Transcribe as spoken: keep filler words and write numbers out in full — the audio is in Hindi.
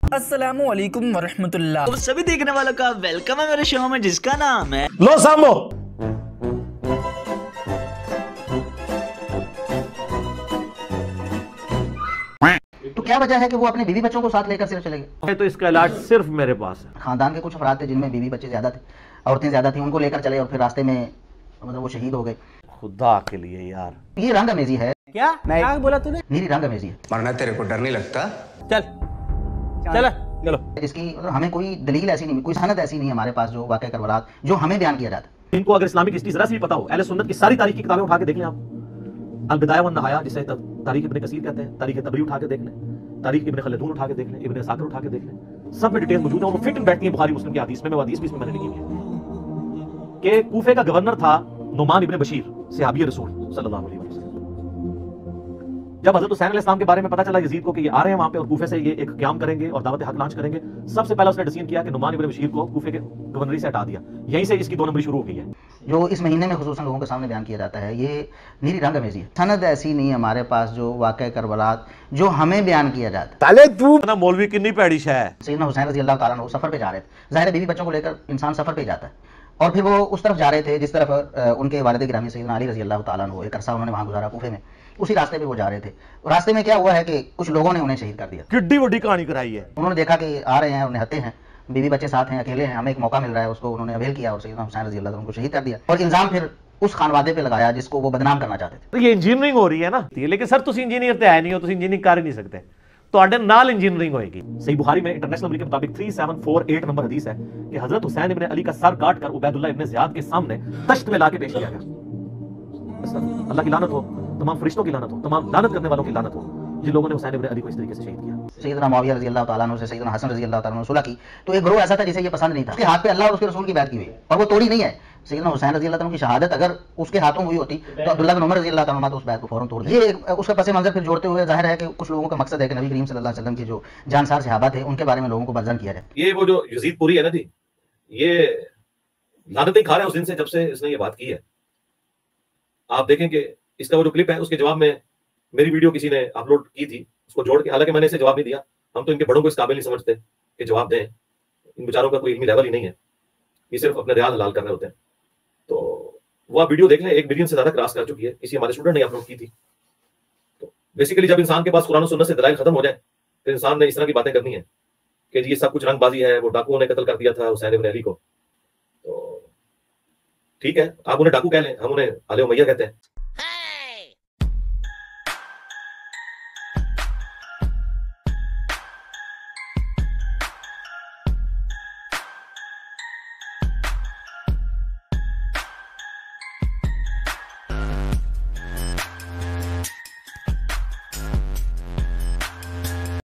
अस्सलामु अलैकुम वरहमतुल्लाह। तो सभी देखने वालों का वेलकम है मेरे शो में जिसका नाम है लो सामो। तो क्या वजह है कि वो अपने बीवी बच्चों को साथ लेकर सिर्फ चले गए? तो इसका इलाज सिर्फ मेरे पास है। खानदान के कुछ अफराद थे जिनमें बीवी बच्चे ज्यादा थे, औरतें ज्यादा थी, उनको लेकर चले और फिर रास्ते में मतलब वो शहीद हो गए। खुदा के लिए यार, ये रंग अमेजी है। क्या क्या बोला तूने? मेरी रंग अमेजी है। मरना तेरे को डर नहीं लगता? चल चल चलो। जिसकी मतलब हमें कोई दलील ऐसी नहीं, कोई सनद ऐसी नहीं है हमारे पास जो वाक़या करबला जो हमें बयान किया जाता है। इनको अगर इस्लामिक हिस्ट्री जरा सी भी पता हो, अहले सुन्नत की सारी तारीख की किताबें उठा के देख लें आप। अल बिदाया वन नहाया जिसे तारीख इब्ने कसीर कहते हैं, तारीख तबरी उठा के देख लें, तारीख इब्ने खलदून उठा के देख लें, इब्ने साकर उठा के देख लें, सब में डिटेल मौजूद है। वो फिट बैठती है बुखारी मुस्लिम की हदीस में। मैं हदीस भी इसमें मैंने लिखी है कि कूफे का गवर्नर था नुमान इब्ने बशीर, सहाबी रसूल सल्लल्लाहु अलैहि वसल्लम। जब हजरत हुसैन अलैहिस्सलाम के बारे में पता चला यजीद को कि ये आ रहे हैं वहां पे और कूफे से ये एक क़याम करेंगे और दावत हक लॉन्च करेंगे, सबसे पहला उसने डिसीजन किया कि नुमान इब्ने बशीर को कूफे के गवर्नरी से हटा दिया। यहीं से इसकी दो नंबरी शुरू हो गई है। जो इस महीने में खुसूसन लोगों के सामने बयान किया जाता है, ये नीरी रंग अमेजी है। सनद ऐसी नहीं है हमारे पास जो वाक़या करबला जो हमें बयान किया जाता है। ताले तू ना मौलवी कितनी पैड़ी है। सैयदना हुसैन रज़ी अल्लाह ताला अन्हु सफर पे जा रहे थे। ज़ाहिर है बीवी बच्चों को लेकर इंसान सफर पे जाता है और फिर वो उस तरफ जा रहे थे जिस तरफ उनके वालिद गिरामी सैयदना अली रज़ी अल्लाह ताला अन्हु एक अरसा उन्होंने वहां गुजारा कूफे में। उसी रास्ते पे वो जा रहे थे। रास्ते में क्या हुआ है कि कुछ लोगों ने उन्हें शहीद कर दिया। किड्डी बड़ी कहानी कराई है। उन्होंने देखा कि आ रहे हैं, उन्हें हत्ते हैं, बीवी बच्चे साथ हैं, अकेले हैं, हमें एक मौका मिल रहा है, उसको उन्होंने अवेल किया और सैयदना हुसैन रज़ी अल्लाह ताला अन्हु को शहीद कर दिया। और इल्जाम फिर उस खानवादे पे लगाया जिसको वो बदनाम करना चाहते थे। तो ये इंजीनियरिंग हो रही है ना, लेकिन सर तुम इंजीनियर तो है नहीं हो, तुम इंजीनियरिंग कर ही नहीं सकते, तो नाल इंजीनियरिंग होएगी। सही बुखारी में इंटरनेशनल नंबर के मुताबिक तीन सात चार आठ नंबर हदीस है कि हजरत हुसैन इब्ने अली का सर काट कर उबैदुल्लाह इब्ने ज़ियाद के सामने तश्त में लाके पेश किया गया। अल्लाह की लानत हो, तमाम फरिश्तों की लानत हो, तमाम लानत करने वालों की लानत हो जिन लोगों ने हुसैन इब्ने अली को इस तरीके से शहीद किया। सैयदना मुआविया रज़ी अल्लाह ताला अन्हु से सैयदना हसन रज़ी अल्लाह ताला अन्हु सुलह की तो एक ग्रोह ऐसा था जिसे ये पसंद नहीं था। उसके हाथ पे अल्लाह और उसके रसूल की बात की हुई और वो तोड़ी नहीं है। सैयदना हुसैन रज़ी अल्लाह ताला की शहादत अगर उसके हाथों हुई होती तो अब्दुल्लाह बिन उमर रज़ी अल्लाह ताला तो उस बात को फौरन तोड़ दिया। ये उसका पस मंजर फिर जोड़ते हुए जाहिर है कि कुछ लोगों का मकसद है कि नबी करीम सल्लल्लाहु अलैहि वसल्लम के जो जानसार सहाबा थे उनके बारे में लोगों को बदजन किया जाए। ये वो जो यजीद पूरी है ना जी, ये लानतें खा रहा है उस दिन से जब से इसने ये बात की है। आप देखें कि इसका वो जो क्लिप है उसके जवाब में मेरी वीडियो किसी ने अपलोड की थी, उसको जोड़ के, हालांकि मैंने इसे जवाब नहीं दिया। हम तो इनके बड़ों को इस काबिल नहीं समझते कि जवाब दें। इन बेचारों का कोई इल्मी लेवल ही नहीं है, ये सिर्फ अपने रियाल हलाल कर रहे होते हैं। तो वो आप वीडियो देख लें, एक मिलियन से ज्यादा क्रॉस कर चुकी है। इसी हमारे स्टूडेंट ने अपलोड की थी। तो बेसिकली जब इंसान के पास कुरान और सुन्नत से दलाइल खत्म हो जाए तो इंसान ने इस तरह की बातें करनी है कि ये सब कुछ रंगबाजी है, वो डाकुओं ने कत्ल कर दिया था हुसैन इब्ने अली को। तो ठीक है, आप उन्हें डाकू कह लें, हम उन्हें आले उमैया कहते हैं।